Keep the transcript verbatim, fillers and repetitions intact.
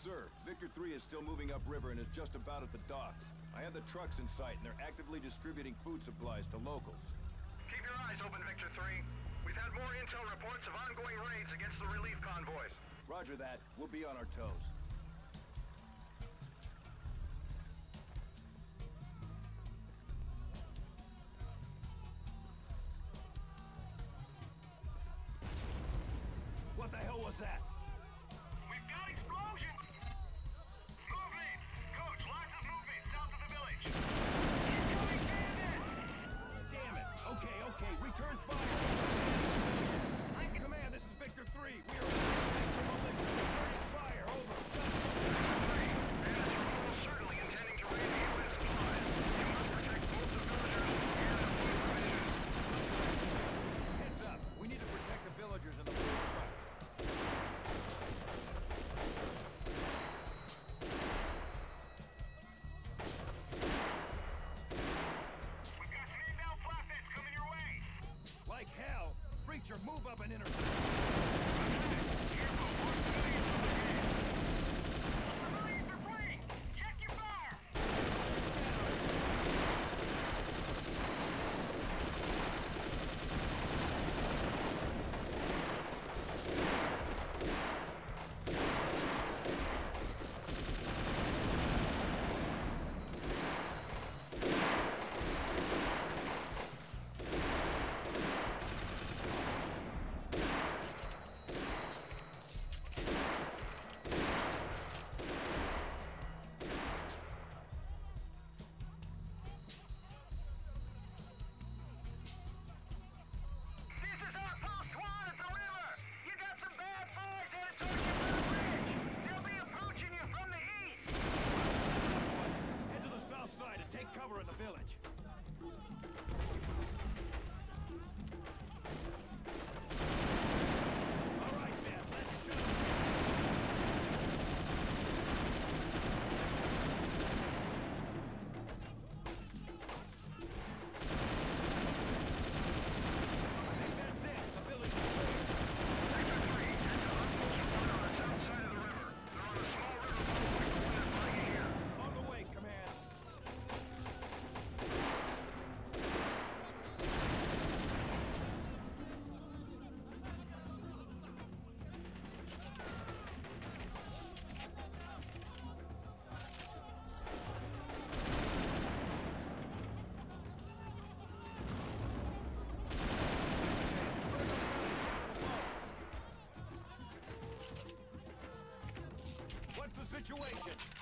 sir. Victor three is still moving upriver and is just about at the docks. I have the trucks in sight, and they're actively distributing food supplies to locals. Keep your eyes open, Victor three. We've had more intel reports of ongoing raids against the relief convoys. Roger that. We'll be on our toes. What the hell was that? We've got explosions! Movement! Coach, lots of movement south of the village. Incoming bandits! Damn it! Okay, okay, return fire! Command, this is Victor three. We are under militia. Returning fire. Over. Bandits are almost certainly intending to raid the U S supplies. You must protect both the villagers and the food provisions. Heads up. We need to protect the villagers and the food trucks. We've got some inbound flatbeds coming your way. Like hell! Preacher, move up and intercept! Careful, more civilians on the way. Civilians are fleeing! Check your fire! Cover in the village. All right, man, let's shoot. I think that's it. The village is clear. Sector three, head to Outpost one on the south side of the river. They're on a small river boat like the one that's lying here. On the way, command. What's the situation?